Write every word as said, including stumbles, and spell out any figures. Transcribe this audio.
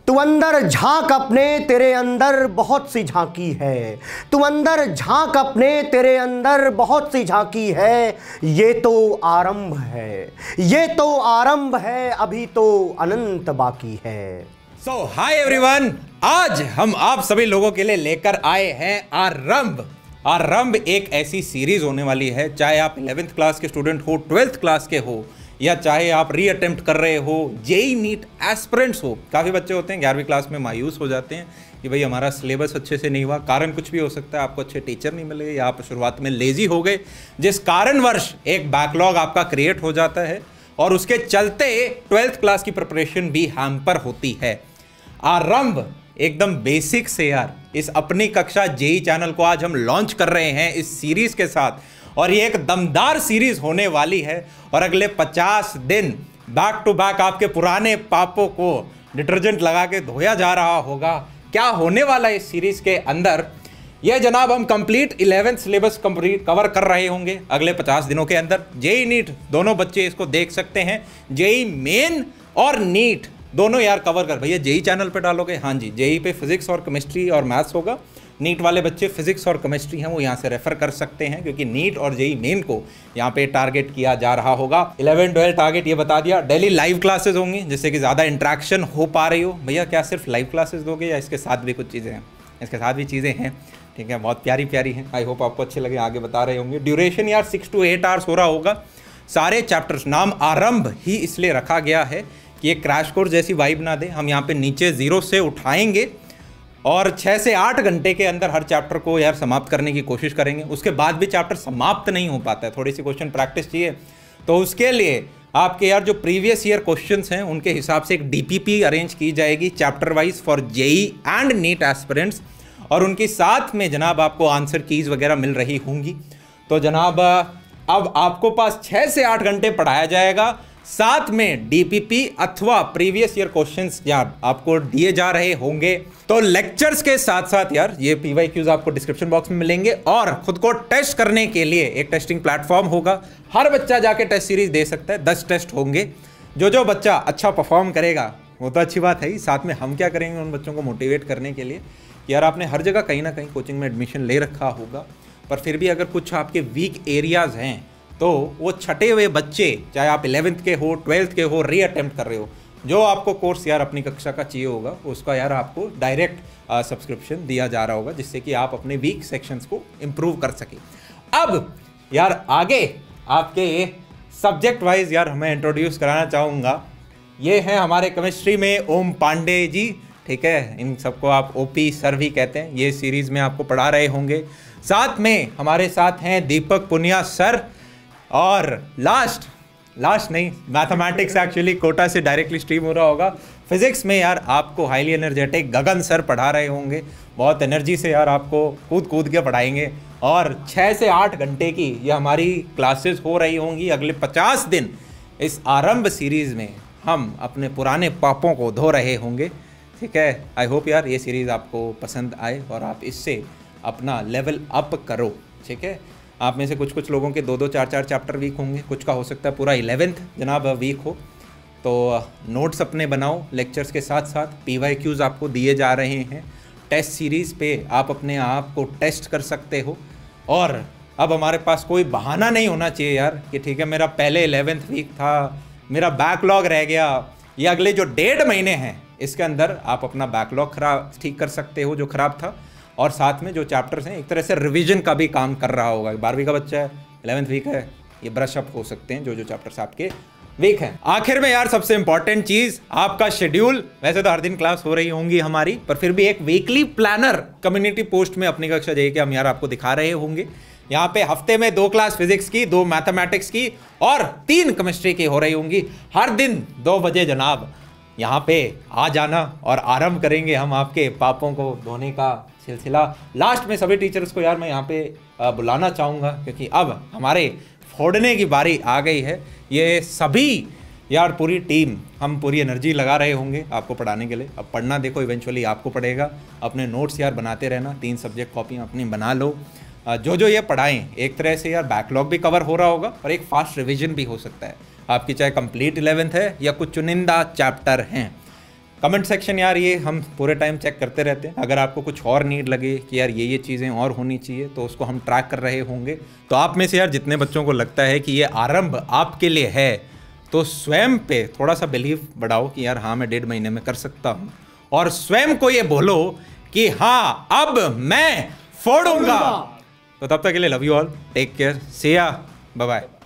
तू अंदर झांक अपने, तेरे अंदर बहुत सी झांकी है। तू अंदर झांक अपने, तेरे अंदर बहुत सी झांकी है। ये तो आरंभ है, ये तो आरंभ है, अभी तो अनंत बाकी है। सो हाय एवरीवन, आज हम आप सभी लोगों के लिए लेकर आए हैं आरंभ। आरंभ एक ऐसी सीरीज होने वाली है, चाहे आप इलेवेंथ क्लास के स्टूडेंट हो, ट्वेल्थ क्लास के हो, या चाहे आप री अटेम्प्ट कर रहे हो, जेई नीट एस्पिरेंट्स हो। काफ़ी बच्चे होते हैं ग्यारहवीं क्लास में मायूस हो जाते हैं कि भाई हमारा सिलेबस अच्छे से नहीं हुआ। कारण कुछ भी हो सकता है, आपको अच्छे टीचर नहीं मिले या आप शुरुआत में लेजी हो गए, जिस कारणवश एक बैकलॉग आपका क्रिएट हो जाता है और उसके चलते ट्वेल्थ क्लास की प्रिपरेशन भी हैम्पर होती है। आरंभ एकदम बेसिक से यार इस अपनी कक्षा जेई चैनल को आज हम लॉन्च कर रहे हैं इस सीरीज के साथ, और ये एक दमदार सीरीज होने वाली है। और अगले पचास दिन बैक टू बैक आपके पुराने पापों को डिटर्जेंट लगा के धोया जा रहा होगा। क्या होने वाला है इस सीरीज के अंदर, यह जनाब हम complete eleventh syllabus complete cover कर रहे होंगे अगले पचास दिनों के अंदर। जेई नीट दोनों बच्चे इसको देख सकते हैं, जेई मेन और नीट दोनों यार कवर कर। भैया जेई चैनल पे डालोगे? हाँ जी, जेई पे फिजिक्स और केमिस्ट्री और मैथ्स होगा। नीट वाले बच्चे फिजिक्स और केमिस्ट्री हैं वो यहाँ से रेफर कर सकते हैं, क्योंकि नीट और जेई मेन को यहाँ पे टारगेट किया जा रहा होगा। इलेवन ट्वेल्व टारगेट ये बता दिया। डेली लाइव क्लासेस होंगी जिससे कि ज़्यादा इंट्रैक्शन हो पा रही हो। भैया क्या सिर्फ लाइव क्लासेस दोगे या इसके साथ भी कुछ चीज़ें हैं? इसके साथ भी चीज़ें हैं, ठीक है, बहुत प्यारी प्यारी हैं। आई होप आपको अच्छे लगे, आगे बता रहे होंगे। ड्यूरेशन यार सिक्स टू एट आवर्स हो रहा होगा। सारे चैप्टर्स, नाम आरंभ ही इसलिए रखा गया है कि ये क्रैश कोर्स जैसी वाइब ना दे। हम यहाँ पे नीचे जीरो से उठाएंगे और छः से आठ घंटे के अंदर हर चैप्टर को यार समाप्त करने की कोशिश करेंगे। उसके बाद भी चैप्टर समाप्त नहीं हो पाता है, थोड़ी सी क्वेश्चन प्रैक्टिस चाहिए। तो उसके लिए आपके यार जो प्रीवियस ईयर क्वेश्चंस हैं उनके हिसाब से एक डीपीपी अरेंज की जाएगी chapter wise for JEE and NEET aspirants, और उनके साथ में जनाब आपको आंसर कीज वगैरह मिल रही होंगी। तो जनाब अब आपको पास छः से आठ घंटे पढ़ाया जाएगा, साथ में डीपीपी अथवा प्रीवियस ईयर क्वेश्चंस यार आपको दिए जा रहे होंगे। तो लेक्चर्स के साथ साथ यार ये पीवाईक्यूज आपको डिस्क्रिप्शन बॉक्स में मिलेंगे, और खुद को टेस्ट करने के लिए एक टेस्टिंग प्लेटफॉर्म होगा। हर बच्चा जाके टेस्ट सीरीज दे सकता है, दस टेस्ट होंगे। जो जो बच्चा अच्छा परफॉर्म करेगा वो तो अच्छी बात है ही, साथ में हम क्या करेंगे उन बच्चों को मोटिवेट करने के लिए कि यार आपने हर जगह कहीं ना कहीं कोचिंग में एडमिशन ले रखा होगा, पर फिर भी अगर कुछ आपके वीक एरियाज हैं तो वो छटे हुए बच्चे, चाहे आप इलेवेंथ के हो, ट्वेल्थ के हो, री अटेम्प्ट कर रहे हो, जो आपको कोर्स यार अपनी कक्षा का चाहिए होगा उसका यार आपको डायरेक्ट सब्सक्रिप्शन दिया जा रहा होगा, जिससे कि आप अपने वीक सेक्शंस को इम्प्रूव कर सकें। अब यार आगे आपके सब्जेक्ट वाइज यार मैं इंट्रोड्यूस कराना चाहूँगा, ये हैं हमारे केमिस्ट्री में ओम पांडे जी, ठीक है, इन सबको आप ओपी सर भी कहते हैं। ये सीरीज़ में आपको पढ़ा रहे होंगे। साथ में हमारे साथ हैं दीपक पुनिया सर, और लास्ट लास्ट नहीं मैथमेटिक्स एक्चुअली कोटा से डायरेक्टली स्ट्रीम हो रहा होगा। फिजिक्स में यार आपको हाईली एनर्जेटिक गगन सर पढ़ा रहे होंगे, बहुत एनर्जी से यार आपको कूद कूद के पढ़ाएंगे, और छः से आठ घंटे की ये हमारी क्लासेस हो रही होंगी अगले पचास दिन। इस आरंभ सीरीज़ में हम अपने पुराने पापों को धो रहे होंगे, ठीक है। आई होप यार ये सीरीज़ आपको पसंद आए और आप इससे अपना लेवल अप करो, ठीक है। आप में से कुछ कुछ लोगों के दो दो चार चार चैप्टर वीक होंगे, कुछ का हो सकता है पूरा इलेवेंथ जनाब वीक हो। तो नोट्स अपने बनाओ लेक्चर्स के साथ साथ, पीवाईक्यूज आपको दिए जा रहे हैं। टेस्ट सीरीज़ पे आप अपने आप को टेस्ट कर सकते हो, और अब हमारे पास कोई बहाना नहीं होना चाहिए यार कि ठीक है मेरा पहले इलेवेंथ वीक था, मेरा बैकलॉग रह गया। ये अगले जो डेढ़ महीने हैं इसके अंदर आप अपना बैकलॉग खराब ठीक कर सकते हो जो ख़राब था, और साथ में जो चैप्टर्स हैं एक तरह से रिवीजन का भी काम कर रहा होगा। बारहवीं का बच्चा है, इलेवेंथ वीक है, ये ब्रश अप हो सकते हैं जो जो चैप्टर्स आपके वीक हैं। आखिर में यार सबसे इंपॉर्टेंट चीज़ आपका शेड्यूल। वैसे तो हर दिन क्लास हो रही होंगी हमारी, पर फिर भी एक वीकली प्लानर कम्युनिटी पोस्ट में अपनी कक्षा जाइए कि हम यार आपको दिखा रहे होंगे। यहाँ पे हफ्ते में दो क्लास फिजिक्स की, दो मैथमेटिक्स की और तीन केमिस्ट्री की हो रही होंगी। हर दिन दो बजे जनाब यहाँ पे आ जाना, और आरंभ करेंगे हम आपके पापों को धोने का सिलसिला। लास्ट में सभी टीचर्स को यार मैं यहाँ पे बुलाना चाहूँगा, क्योंकि अब हमारे फोड़ने की बारी आ गई है। ये सभी यार पूरी टीम, हम पूरी एनर्जी लगा रहे होंगे आपको पढ़ाने के लिए। अब पढ़ना देखो इवेंचुअली आपको पड़ेगा, अपने नोट्स यार बनाते रहना, तीन सब्जेक्ट कॉपियाँ अपनी बना लो। जो जो ये पढ़ाएं एक तरह से यार बैकलॉग भी कवर हो रहा होगा और एक फास्ट रिवीजन भी हो सकता है आपकी, चाहे कंप्लीट इलेवेंथ है या कुछ चुनिंदा चैप्टर हैं। कमेंट सेक्शन यार ये हम पूरे टाइम चेक करते रहते हैं। अगर आपको कुछ और नीड लगे कि यार ये ये चीज़ें और होनी चाहिए तो उसको हम ट्रैक कर रहे होंगे। तो आप में से यार जितने बच्चों को लगता है कि ये आरंभ आपके लिए है तो स्वयं पे थोड़ा सा बिलीव बढ़ाओ कि यार हाँ मैं डेढ़ महीने में कर सकता हूँ, और स्वयं को ये बोलो कि हाँ अब मैं फोड़ूंगा। तो तब तक के लिए love you all, take care, see ya, bye bye.